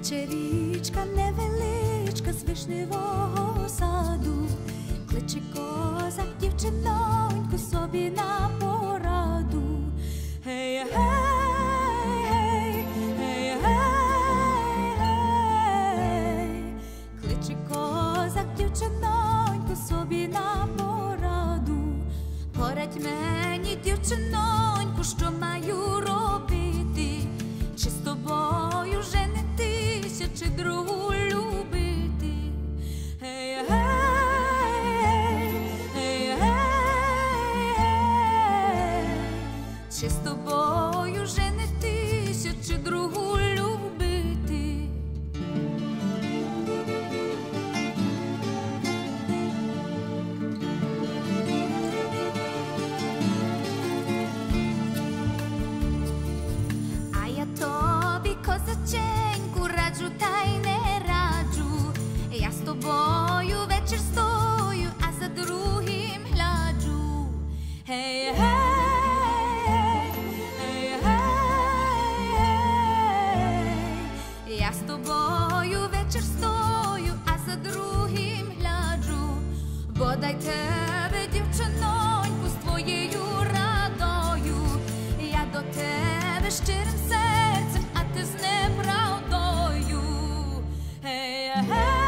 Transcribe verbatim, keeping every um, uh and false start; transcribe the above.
Кличе річка невеличка з вишневого саду, кличе козак дівчиноньку собі на пораду. Гей, гей, гей, гей, гей, кличе козак дівчиноньку собі на пораду. Порадь мені, дівчиноньку, що маю робити, чи з тобою женитися, чи другу любити. Гей, гей, гей, гей, чи з тобою женитися, чи другу любити. А я тобі, козаченьку, раджу та й не раджу. Я з тобою вечір стою, а за другим гляджу. Гей, гей, гей, гей, я з тобою вечір стою, а за другим гляджу. Бодай тебе, дівчиноньку, з твоєю радою, я до тебе щирим серцем, а ти з неправдою. Гей, гей.